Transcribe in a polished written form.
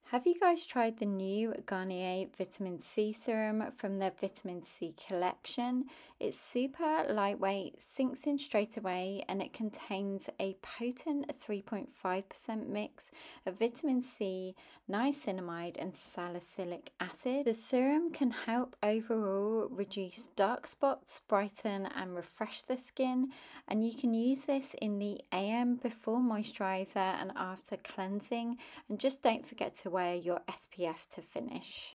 Have you guys tried the new Garnier Vitamin C serum from their Vitamin C collection? It's super lightweight, sinks in straight away, and it contains a potent 3.5% mix of vitamin C, niacinamide, and salicylic acid. The serum can help overall reduce dark spots, brighten and refresh the skin, and you can use this in the AM before moisturizer and after cleansing. And just don't forget to wear your SPF to finish.